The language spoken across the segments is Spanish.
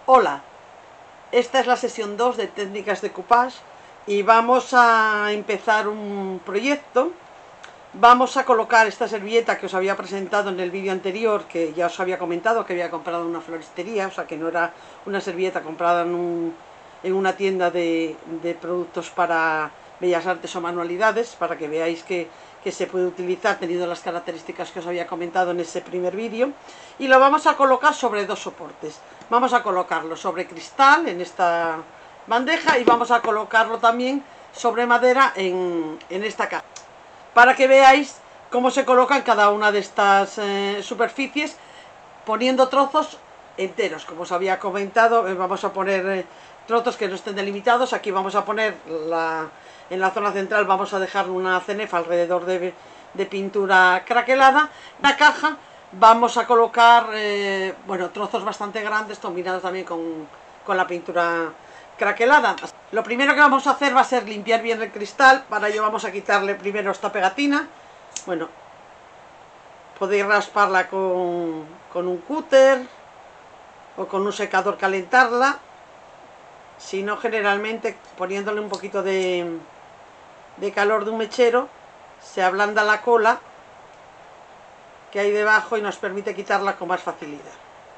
Hola, esta es la sesión 2 de técnicas de coupage y vamos a empezar un proyecto. Vamos a colocar esta servilleta que os había presentado en el vídeo anterior, que ya os había comentado que había comprado en una floristería, o sea que no era una servilleta comprada en una tienda de productos para bellas artes o manualidades, para que veáis que se puede utilizar teniendo las características que os había comentado en ese primer vídeo. Y lo vamos a colocar sobre dos soportes. Vamos a colocarlo sobre cristal en esta bandeja y vamos a colocarlo también sobre madera en esta caja, para que veáis cómo se colocan cada una de estas superficies, poniendo trozos enteros. Como os había comentado, vamos a poner trozos que no estén delimitados. Aquí vamos a poner en la zona central vamos a dejar una cenefa alrededor de pintura craquelada. La caja vamos a colocar bueno, trozos bastante grandes combinados también con la pintura craquelada. Lo primero que vamos a hacer va a ser limpiar bien el cristal. Para ello vamos a quitarle primero esta pegatina. Bueno, podéis rasparla con un cúter o con un secador, calentarla. Si no, generalmente poniéndole un poquito de calor de un mechero se ablanda la cola que hay debajo y nos permite quitarla con más facilidad.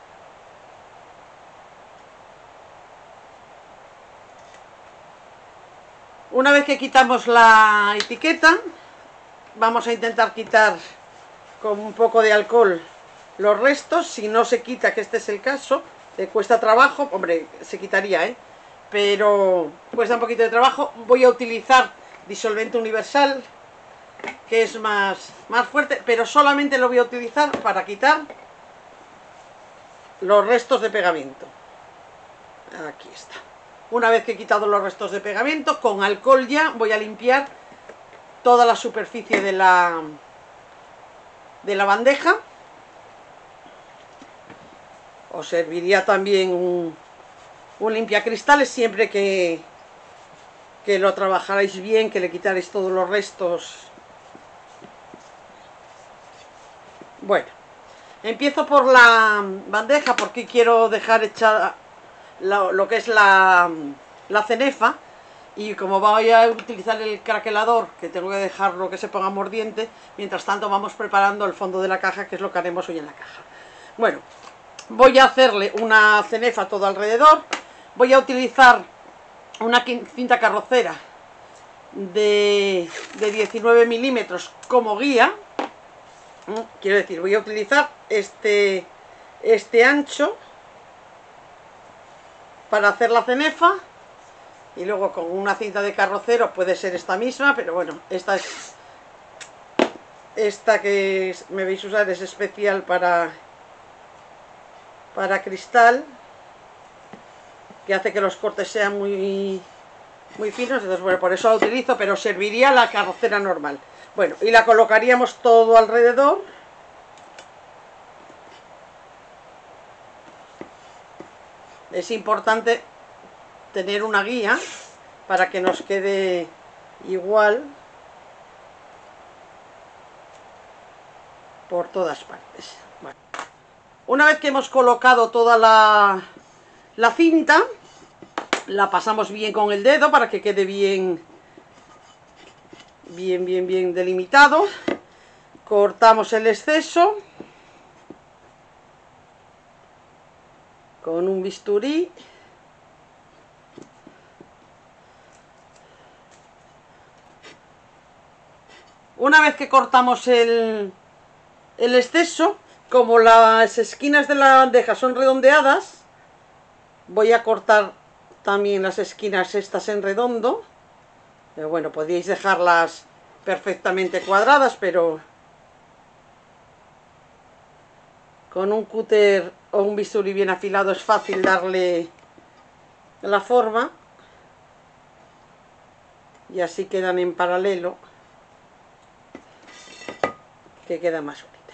Una vez que quitamos la etiqueta, vamos a intentar quitar con un poco de alcohol los restos. Si no se quita, que este es el caso, le cuesta trabajo, hombre, se quitaría, pero cuesta un poquito de trabajo. Voy a utilizar disolvente universal, que es más fuerte, pero solamente lo voy a utilizar para quitar los restos de pegamento. Aquí está. Una vez que he quitado los restos de pegamento, con alcohol ya voy a limpiar toda la superficie de la bandeja. Os serviría también un limpiacristales, siempre que lo trabajarais bien, que le quitarais todos los restos. Bueno, empiezo por la bandeja porque quiero dejar hecha lo que es la cenefa, y como voy a utilizar el craquelador, que tengo que dejarlo que se ponga mordiente, mientras tanto vamos preparando el fondo de la caja, que es lo que haremos hoy en la caja. Bueno, voy a hacerle una cenefa todo alrededor. Voy a utilizar una cinta carrocera de 19 milímetros como guía. Quiero decir, voy a utilizar este ancho para hacer la cenefa, y luego con una cinta de carrocero, puede ser esta misma, pero bueno, esta que me veis usar es especial para cristal, que hace que los cortes sean muy finos. Entonces, bueno, por eso la utilizo, pero serviría la carrocera normal. Bueno, y la colocaríamos todo alrededor. Es importante tener una guía para que nos quede igual por todas partes. Bueno, una vez que hemos colocado toda la cinta, la pasamos bien con el dedo para que quede bien delimitado. Cortamos el exceso con un bisturí. Una vez que cortamos el exceso, como las esquinas de la bandeja son redondeadas, voy a cortar también las esquinas estas en redondo. Pero bueno, podríais dejarlas perfectamente cuadradas, pero con un cúter o un bisturí bien afilado es fácil darle la forma, y así quedan en paralelo, que quedan más bonitas.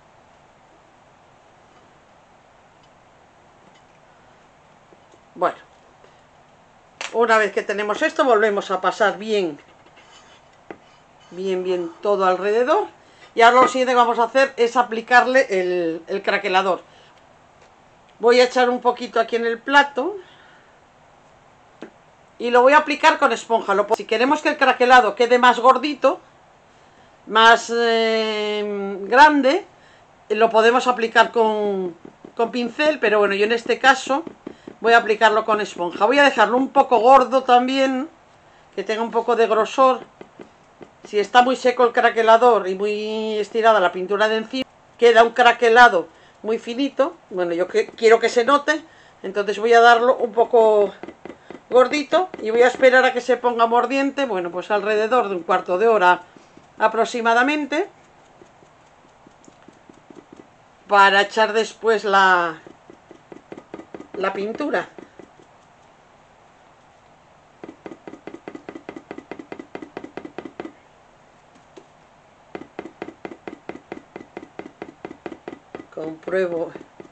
Bueno, una vez que tenemos esto, volvemos a pasar bien todo alrededor. Y ahora lo siguiente que vamos a hacer es aplicarle el craquelador. Voy a echar un poquito aquí en el plato y lo voy a aplicar con esponja. Si queremos que el craquelado quede más gordito, más grande, lo podemos aplicar con pincel, pero bueno, yo en este caso voy a aplicarlo con esponja. Voy a dejarlo un poco gordo también, que tenga un poco de grosor. Si está muy seco el craquelador y muy estirada la pintura de encima, queda un craquelado muy finito. Bueno, yo quiero que se note, entonces voy a darlo un poco gordito y voy a esperar a que se ponga mordiente, bueno, pues alrededor de un cuarto de hora aproximadamente, para echar después la pintura. Compruebo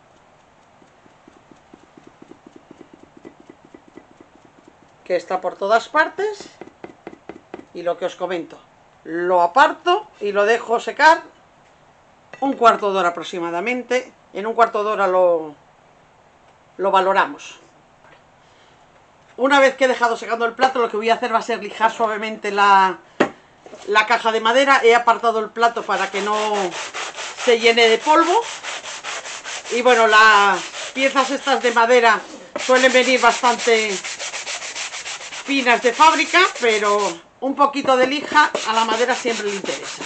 que está por todas partes y lo que os comento, lo aparto y lo dejo secar un cuarto de hora aproximadamente. En un cuarto de hora lo valoramos. Una vez que he dejado secando el plato, lo que voy a hacer va a ser lijar suavemente la caja de madera. He apartado el plato para que no se llene de polvo. Y bueno, las piezas estas de madera suelen venir bastante finas de fábrica, pero un poquito de lija a la madera siempre le interesa.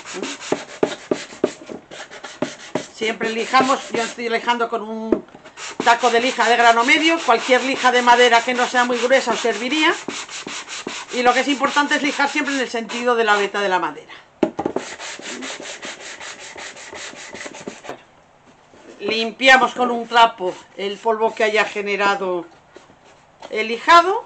Siempre lijamos, yo estoy lijando con un taco de lija de grano medio. Cualquier lija de madera que no sea muy gruesa os serviría. Y lo que es importante es lijar siempre en el sentido de la veta de la madera. Limpiamos con un trapo el polvo que haya generado el lijado.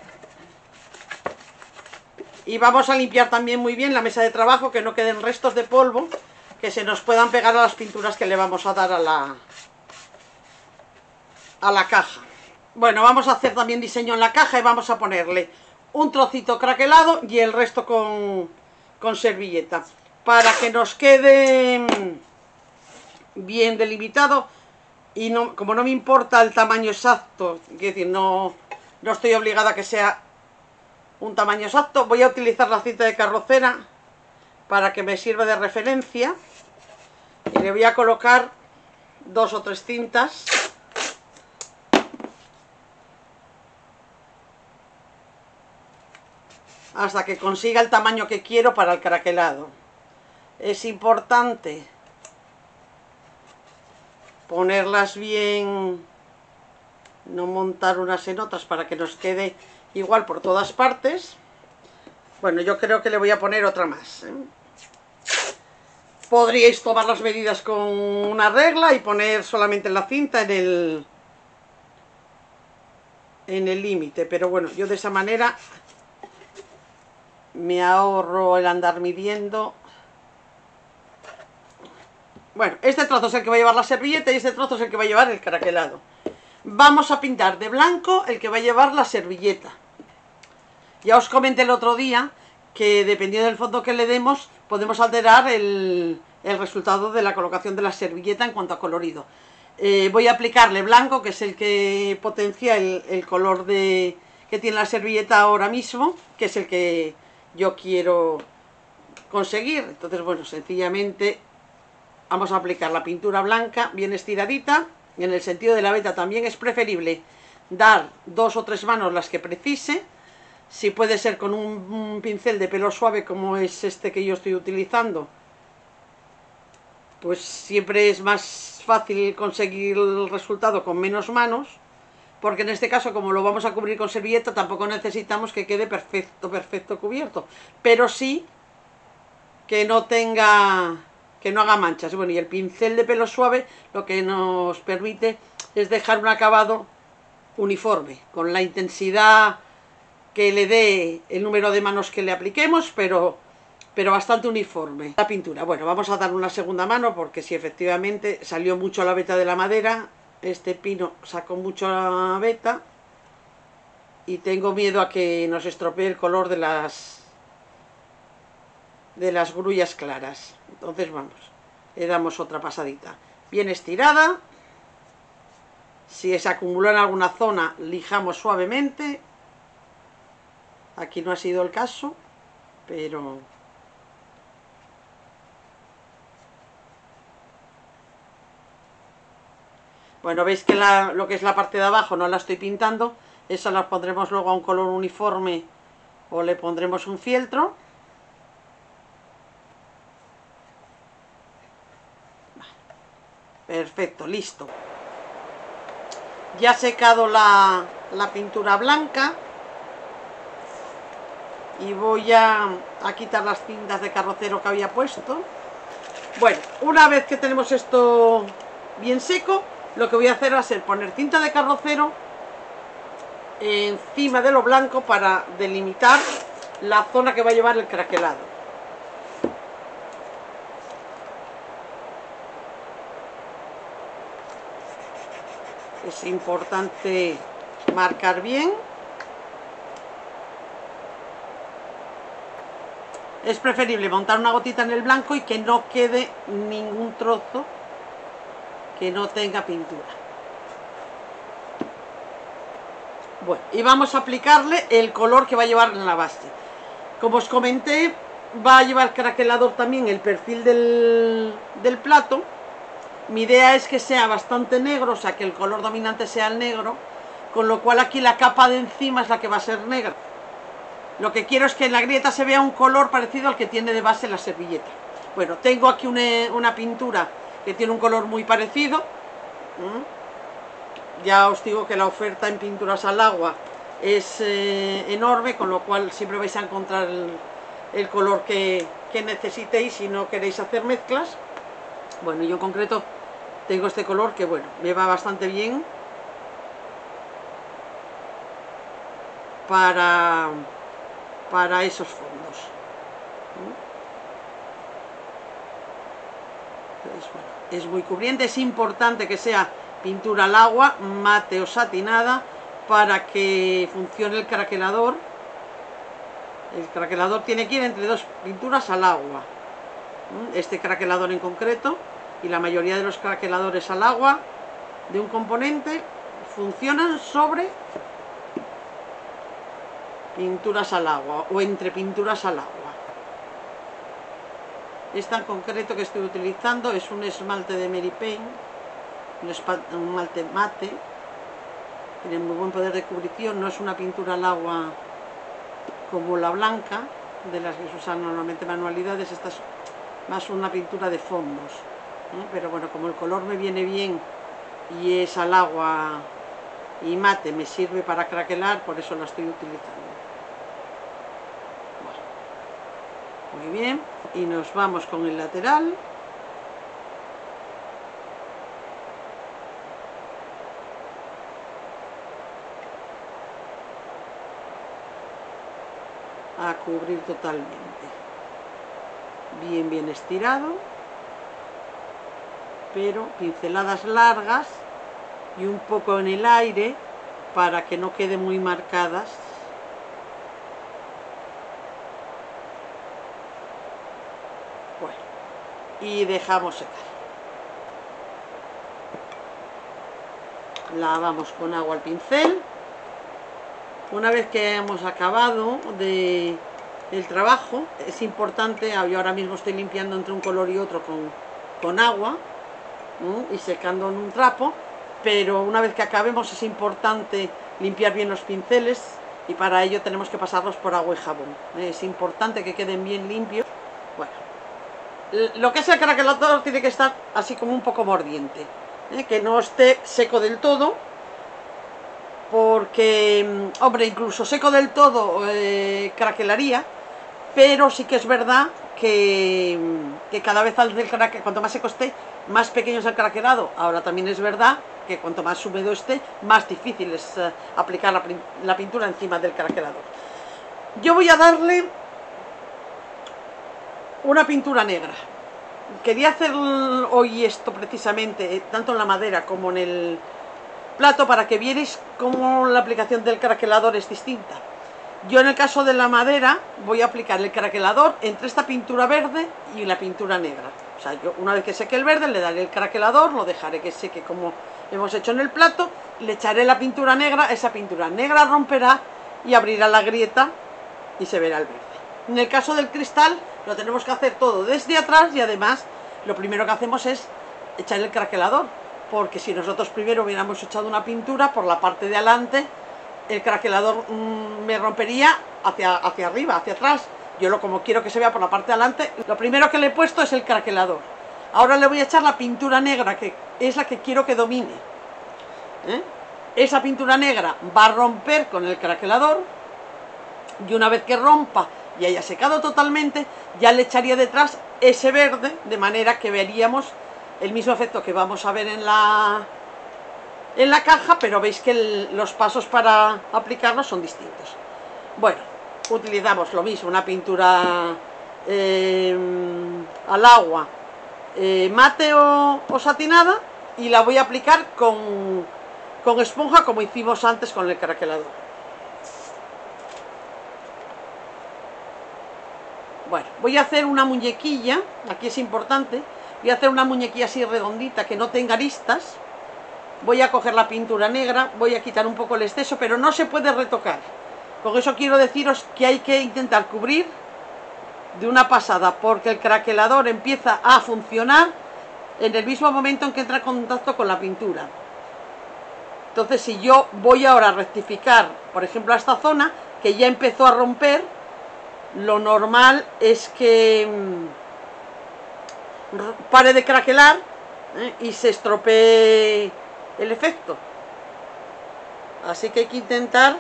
Y vamos a limpiar también muy bien la mesa de trabajo, que no queden restos de polvo que se nos puedan pegar a las pinturas que le vamos a dar a la caja. Bueno, vamos a hacer también diseño en la caja y vamos a ponerle un trocito craquelado y el resto con servilleta, para que nos quede bien delimitado. Y no, como no me importa el tamaño exacto, es decir, no estoy obligada a que sea un tamaño exacto, voy a utilizar la cinta de carrocera para que me sirva de referencia y le voy a colocar 2 o 3 cintas hasta que consiga el tamaño que quiero para el craquelado. Es importante ponerlas bien, no montar unas en otras para que nos quede igual por todas partes. Bueno, yo creo que le voy a poner otra más, ¿eh? Podríais tomar las medidas con una regla y poner solamente la cinta en el límite, pero bueno, yo de esa manera me ahorro el andar midiendo. Bueno, este trozo es el que va a llevar la servilleta y este trozo es el que va a llevar el craquelado. Vamos a pintar de blanco el que va a llevar la servilleta. Ya os comenté el otro día que dependiendo del fondo que le demos, podemos alterar el resultado de la colocación de la servilleta en cuanto a colorido. Voy a aplicarle blanco, que es el que potencia el color que tiene la servilleta ahora mismo, que es el que yo quiero conseguir. Entonces, bueno, sencillamente vamos a aplicar la pintura blanca bien estiradita. Y en el sentido de la veta también es preferible dar 2 o 3 manos las que precise. Si puede ser con un pincel de pelo suave como es este que yo estoy utilizando, pues siempre es más fácil conseguir el resultado con menos manos, porque en este caso, como lo vamos a cubrir con servilleta, tampoco necesitamos que quede perfecto cubierto, pero sí que no haga manchas. Bueno, y el pincel de pelo suave lo que nos permite es dejar un acabado uniforme, con la intensidad que le dé el número de manos que le apliquemos, pero bastante uniforme la pintura. Bueno, vamos a dar una segunda mano, porque si efectivamente salió mucho la veta de la madera, este pino sacó mucho la veta y tengo miedo a que nos estropee el color de las grullas claras. Entonces vamos, le damos otra pasadita bien estirada Si se acumuló en alguna zona, lijamos suavemente. Aquí no ha sido el caso, pero... Bueno, veis que lo que es la parte de abajo no la estoy pintando. Esa la pondremos luego a un color uniforme o le pondremos un fieltro. Perfecto, listo. Ya he secado la pintura blanca. Y voy a quitar las cintas de carrocero que había puesto. Bueno, una vez que tenemos esto bien seco, lo que voy a hacer va a ser poner cinta de carrocero encima de lo blanco para delimitar la zona que va a llevar el craquelado. Es importante marcar bien. Es preferible montar una gotita en el blanco y que no quede ningún trozo que no tenga pintura. Bueno, y vamos a aplicarle el color que va a llevar en la base. Como os comenté, va a llevar craquelador también el perfil del plato. Mi idea es que sea bastante negro, o sea que el color dominante sea el negro, con lo cual aquí la capa de encima es la que va a ser negra. Lo que quiero es que en la grieta se vea un color parecido al que tiene de base la servilleta. Bueno, tengo aquí una pintura que tiene un color muy parecido. Ya os digo que la oferta en pinturas al agua es enorme, con lo cual siempre vais a encontrar el color que necesitéis si no queréis hacer mezclas. Bueno, yo en concreto tengo este color que, bueno, me va bastante bien para esos fondos. Entonces, bueno, es muy cubriente. Es importante que sea pintura al agua, mate o satinada, para que funcione el craquelador. El craquelador tiene que ir entre dos pinturas al agua. Este craquelador en concreto y la mayoría de los craqueladores al agua de un componente funcionan sobre pinturas al agua o entre pinturas al agua. Esta en concreto que estoy utilizando es un esmalte de Mary Paint, un esmalte mate, tiene muy buen poder de cubrición, no es una pintura al agua como la blanca, de las que se usan normalmente manualidades. Esta es más una pintura de fondos, pero bueno, como el color me viene bien y es al agua y mate, me sirve para craquelar, por eso la estoy utilizando. Bueno, muy bien, y nos vamos con el lateral. A cubrir totalmente. Bien estirado, pero pinceladas largas y un poco en el aire para que no queden muy marcadas. Bueno, y dejamos secar. Lavamos con agua el pincel. Una vez que hemos acabado el trabajo, es importante, yo ahora mismo estoy limpiando entre un color y otro con agua y secando en un trapo, pero una vez que acabemos es importante limpiar bien los pinceles y para ello tenemos que pasarlos por agua y jabón. Es importante que queden bien limpios. Bueno, lo que es el craquelador tiene que estar así como un poco mordiente, que no esté seco del todo, porque, hombre, incluso seco del todo craquelaría, pero sí que es verdad que cada vez cuanto más seco esté, más pequeño es el craquelado. Ahora también es verdad que cuanto más húmedo esté, más difícil es aplicar la pintura encima del craquelador. Yo voy a darle una pintura negra. Quería hacer hoy esto precisamente, tanto en la madera como en el plato, para que vierais cómo la aplicación del craquelador es distinta. Yo en el caso de la madera voy a aplicar el craquelador entre esta pintura verde y la pintura negra. O sea, yo una vez que seque el verde le daré el craquelador, lo dejaré que seque como hemos hecho en el plato, le echaré la pintura negra, esa pintura negra romperá y abrirá la grieta y se verá el verde. En el caso del cristal lo tenemos que hacer todo desde atrás y además lo primero que hacemos es echar el craquelador, porque si nosotros primero hubiéramos echado una pintura por la parte de adelante, el craquelador me rompería hacia arriba, hacia atrás. Yo como quiero que se vea por la parte de adelante, lo primero que le he puesto es el craquelador. Ahora le voy a echar la pintura negra, que es la que quiero que domine. Esa pintura negra va a romper con el craquelador, y una vez que rompa y haya secado totalmente, ya le echaría detrás ese verde, de manera que veríamos el mismo efecto que vamos a ver en la caja, pero veis que los pasos para aplicarlo son distintos. Bueno, utilizamos lo mismo, una pintura al agua mate o satinada, y la voy a aplicar con esponja, como hicimos antes con el craquelador. Bueno, voy a hacer una muñequilla, aquí es importante, voy a hacer una muñequilla así redondita que no tenga aristas. Voy a coger la pintura negra, voy a quitar un poco el exceso, pero no se puede retocar. Con eso quiero deciros que hay que intentar cubrir de una pasada, porque el craquelador empieza a funcionar en el mismo momento en que entra en contacto con la pintura. Entonces, si yo voy ahora a rectificar, por ejemplo, a esta zona, que ya empezó a romper, lo normal es que pare de craquelar y se estropee el efecto. Así que hay que intentar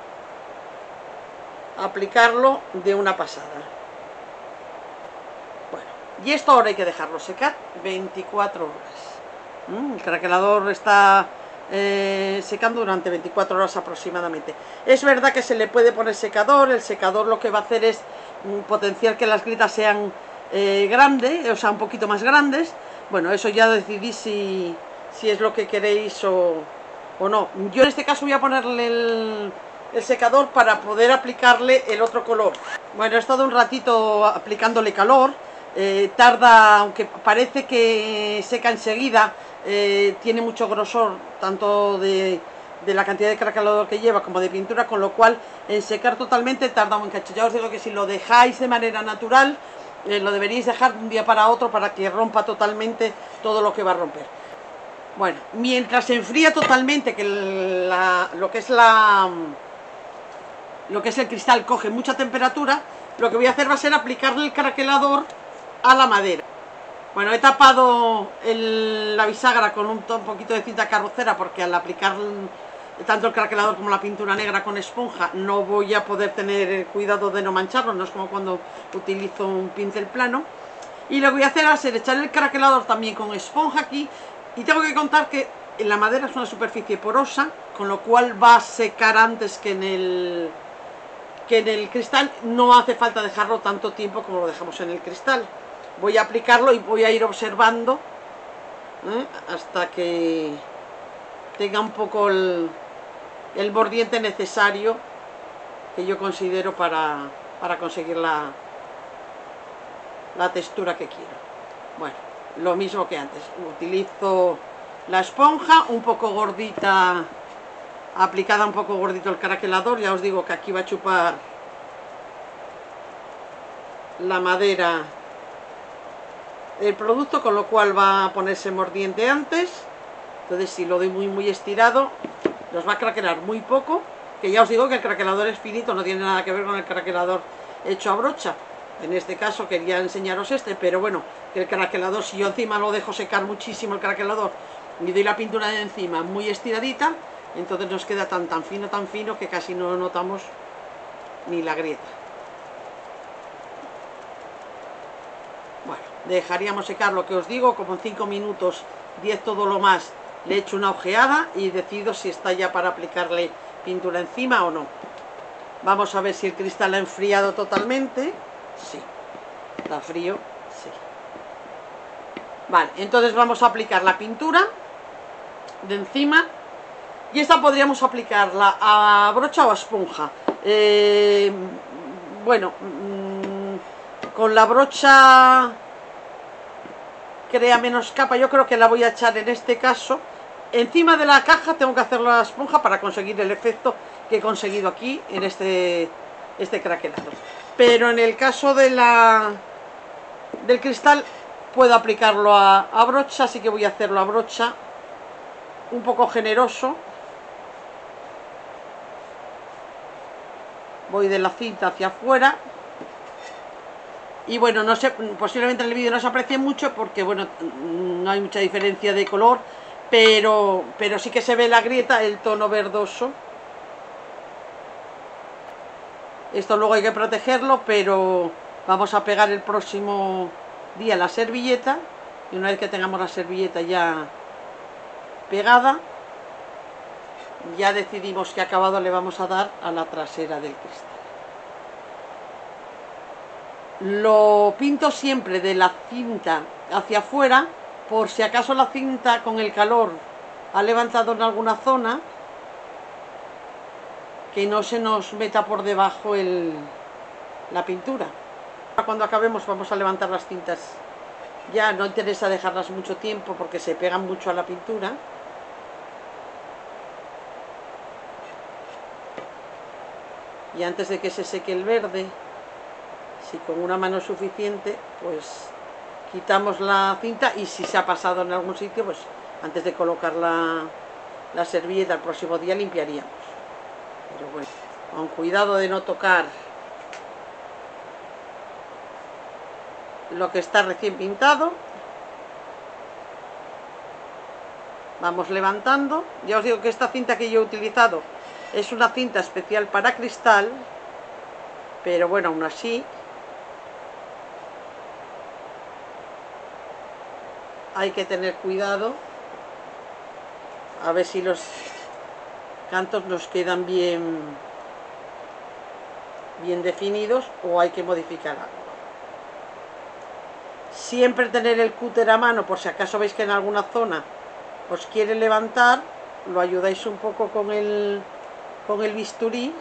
aplicarlo de una pasada. Bueno, y esto ahora hay que dejarlo secar 24 horas. El craquelador está secando durante 24 horas aproximadamente. Es verdad que se le puede poner secador. El secador lo que va a hacer es potenciar que las grietas sean grandes, o sea, un poquito más grandes. Bueno, eso ya decidís si es lo que queréis o no. Yo en este caso voy a ponerle el secador para poder aplicarle el otro color. Bueno, he estado un ratito aplicándole calor. Tarda, aunque parece que seca enseguida, tiene mucho grosor, tanto de la cantidad de craquelador que lleva como de pintura, con lo cual en secar totalmente tarda un cacho. Ya os digo que si lo dejáis de manera natural, lo deberíais dejar de un día para otro para que rompa totalmente todo lo que va a romper. Bueno, mientras se enfría totalmente, que lo que es el cristal coge mucha temperatura, lo que voy a hacer va a ser aplicarle el craquelador a la madera. Bueno, he tapado la bisagra con un poquito de cinta carrocera, porque al aplicar tanto el craquelador como la pintura negra con esponja no voy a poder tener cuidado de no mancharlo, no es como cuando utilizo un pincel plano. Y lo que voy a hacer va a ser echar el craquelador también con esponja aquí, y tengo que contar que en la madera es una superficie porosa, con lo cual va a secar antes que en el cristal. No hace falta dejarlo tanto tiempo como lo dejamos en el cristal. Voy a aplicarlo y voy a ir observando hasta que tenga un poco el mordiente necesario que yo considero para conseguir la textura que quiero. Bueno, lo mismo que antes, utilizo la esponja un poco gordita, aplicada un poco gordito el craquelador. Ya os digo que aquí va a chupar la madera el producto, con lo cual va a ponerse mordiente antes. Entonces, si lo doy muy estirado, nos va a craquelar muy poco, que ya os digo que el craquelador es finito, no tiene nada que ver con el craquelador hecho a brocha. En este caso quería enseñaros pero bueno, que el craquelador, si yo encima lo dejo secar muchísimo el craquelador y doy la pintura de encima muy estiradita, entonces nos queda tan fino que casi no notamos ni la grieta. Bueno, dejaríamos secar, lo que os digo, como en 5 minutos, 10 todo lo más. Le echo una ojeada y decido si está ya para aplicarle pintura encima o no. Vamos a ver si el cristal ha enfriado totalmente. Sí, está frío, sí. Vale, entonces vamos a aplicar la pintura de encima. Y esta podríamos aplicarla a brocha o a esponja. Bueno, con la brocha crea menos capa. Yo creo que la voy a echar en este caso encima de la caja. Tengo que hacer la esponja para conseguir el efecto que he conseguido aquí en este craquelado. Pero en el caso de del cristal puedo aplicarlo a brocha, así que voy a hacerlo a brocha un poco generoso. Voy de la cinta hacia afuera. Y bueno, no sé, posiblemente en el vídeo no se aprecie mucho porque bueno, no hay mucha diferencia de color, pero sí que se ve la grieta, el tono verdoso. Esto luego hay que protegerlo, pero vamos a pegar el próximo día la servilleta. Y una vez que tengamos la servilleta ya pegada, ya decidimos qué acabado le vamos a dar a la trasera del cristal. Lo pinto siempre de la cinta hacia afuera, por si acaso la cinta con el calor ha levantado en alguna zona, que no se nos meta por debajo la pintura. Cuando acabemos vamos a levantar las cintas. Ya no interesa dejarlas mucho tiempo porque se pegan mucho a la pintura. Y antes de que se seque el verde, si con una mano es suficiente, pues quitamos la cinta, y si se ha pasado en algún sitio, pues antes de colocar la servilleta el próximo día limpiaríamos. Pero bueno, con cuidado de no tocar lo que está recién pintado. Vamos levantando. Ya os digo que esta cinta que yo he utilizado es una cinta especial para cristal, pero bueno, aún así hay que tener cuidado a ver si los cantos nos quedan bien definidos o hay que modificar algo. Siempre tener el cúter a mano por si acaso veis que en alguna zona os quiere levantar, lo ayudáis un poco con el bisturí.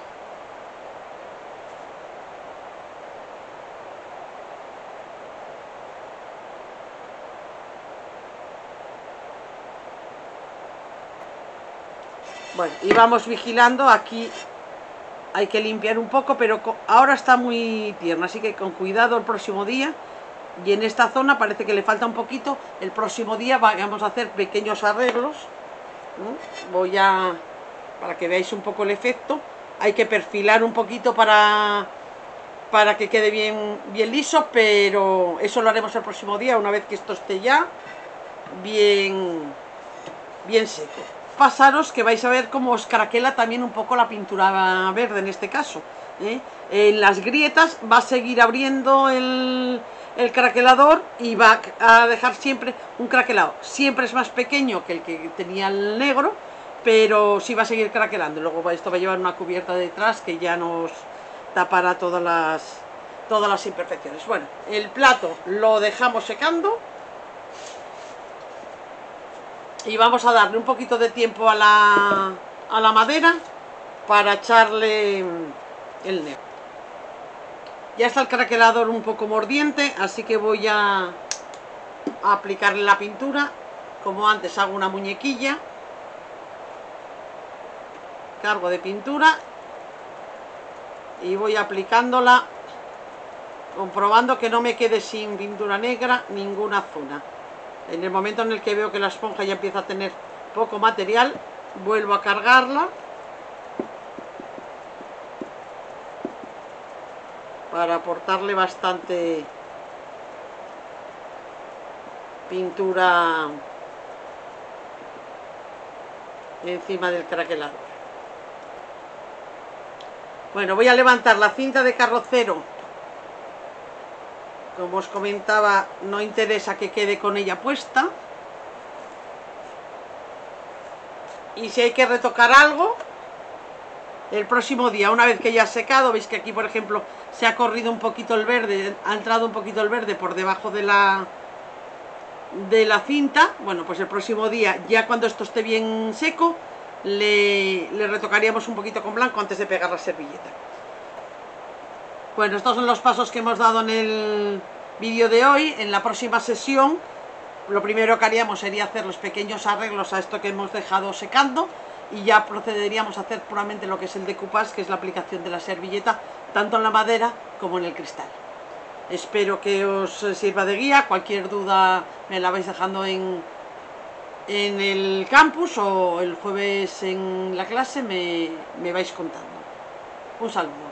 Bueno, y vamos vigilando. Aquí hay que limpiar un poco, pero ahora está muy tierno, así que con cuidado el próximo día. Y en esta zona parece que le falta un poquito. El próximo día vamos a hacer pequeños arreglos. Para que veáis un poco el efecto. Hay que perfilar un poquito para que quede bien liso, pero eso lo haremos el próximo día, una vez que esto esté ya bien seco. Pasaros que vais a ver cómo os craquela también un poco la pintura verde en este caso, ¿eh? En las grietas va a seguir abriendo el craquelador y va a dejar siempre un craquelado. Siempre es más pequeño que el que tenía el negro, pero sí va a seguir craquelando. Luego esto va a llevar una cubierta detrás que ya nos tapará todas las imperfecciones. Bueno, el plato lo dejamos secando. Y vamos a darle un poquito de tiempo a la madera para echarle el negro. Ya está el craquelador un poco mordiente, así que voy a aplicarle la pintura. Como antes, hago una muñequilla, cargo de pintura y voy aplicándola, comprobando que no me quede sin pintura negra ninguna zona. En el momento en el que veo que la esponja ya empieza a tener poco material, vuelvo a cargarla para aportarle bastante pintura encima del craquelador. Bueno, voy a levantar la cinta de carrocero. Como os comentaba, no interesa que quede con ella puesta. Y si hay que retocar algo, el próximo día, una vez que ya ha secado, veis que aquí, por ejemplo, se ha corrido un poquito el verde, ha entrado un poquito el verde por debajo de la cinta. Bueno, pues el próximo día, ya cuando esto esté bien seco, le retocaríamos un poquito con blanco antes de pegar la servilleta. Bueno, estos son los pasos que hemos dado en el vídeo de hoy. En la próxima sesión lo primero que haríamos sería hacer los pequeños arreglos a esto que hemos dejado secando y ya procederíamos a hacer puramente lo que es el decoupage, que es la aplicación de la servilleta tanto en la madera como en el cristal. Espero que os sirva de guía. Cualquier duda me la vais dejando en el campus o el jueves en la clase me vais contando. Un saludo.